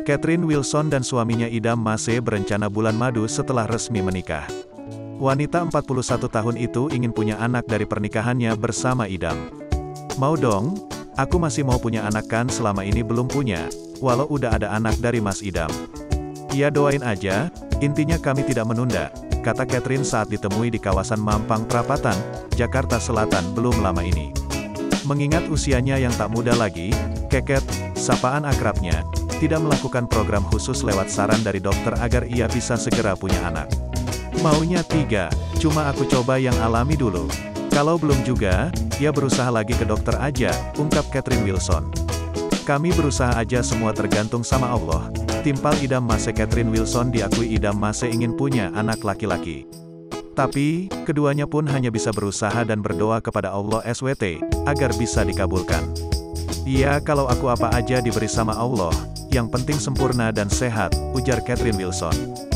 Catherine Wilson dan suaminya Idam Mace berencana bulan madu setelah resmi menikah. Wanita 41 tahun itu ingin punya anak dari pernikahannya bersama Idam. "Mau dong, aku masih mau punya anak kan selama ini belum punya, walau udah ada anak dari Mas Idam. Ya doain aja, intinya kami tidak menunda," kata Catherine saat ditemui di kawasan Mampang Perapatan, Jakarta Selatan belum lama ini. Mengingat usianya yang tak muda lagi, Keket, sapaan akrabnya, tidak melakukan program khusus lewat saran dari dokter agar ia bisa segera punya anak. "Maunya 3, cuma aku coba yang alami dulu. Kalau belum juga, ya berusaha lagi ke dokter aja," ungkap Catherine Wilson. "Kami berusaha aja, semua tergantung sama Allah," timpal Idam Mace. Catherine Wilson diakui Idam Mace ingin punya anak laki-laki. Tapi, keduanya pun hanya bisa berusaha dan berdoa kepada Allah SWT, agar bisa dikabulkan. "Ya kalau aku apa aja diberi sama Allah, yang penting sempurna dan sehat," ujar Catherine Wilson.